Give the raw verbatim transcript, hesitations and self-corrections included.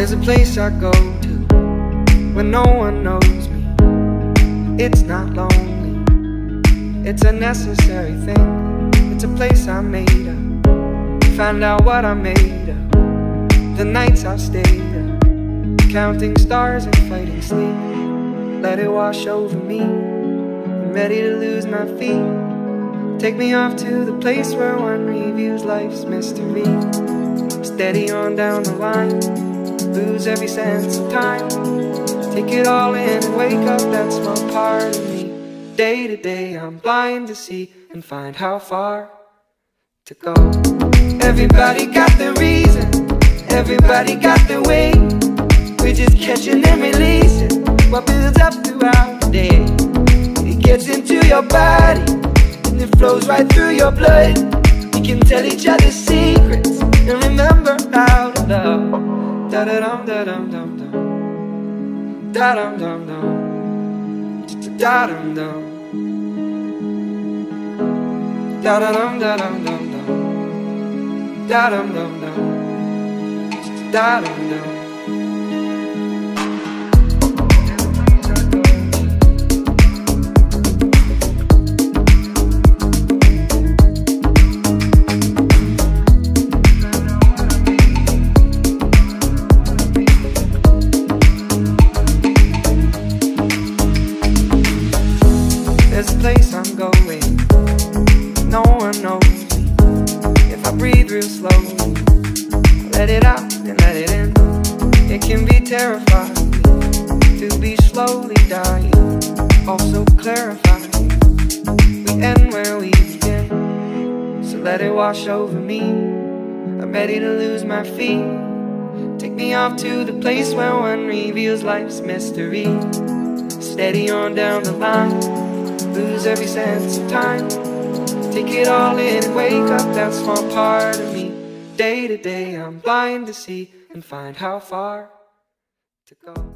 There's a place I go to when no one knows me. It's not lonely, it's a necessary thing. It's a place I made up, found out what I made of. The nights I've stayed up, counting stars and fighting sleep. Let it wash over me, I'm ready to lose my feet. Take me off to the place where one reviews life's mystery. Steady on down the line, lose every sense of time. Take it all in and wake up that small part of me. Day to day I'm blind to see and find how far to go. Everybody got their reason, everybody got their way. We're just catching and releasing what builds up throughout the day. It gets into your body and it flows right through your blood. We can tell each other secrets and remember how to love. Da da dum da dum dum dum, da dum dum dum, da dum dum, da da dum da dum dum dum, da dum dum dum, da dum dum. There's a place I'm going, no one knows me. If I breathe real slowly, let it out and let it in. It can be terrifying to be slowly dying, also clarifying. We end where we begin, so let it wash over me. I'm ready to lose my feet. Take me off to the place where one reveals life's mystery. Steady on down the line, lose every sense of time. Take it all in and wake up that small part of me. Day to day I'm blind to see and find how far to go.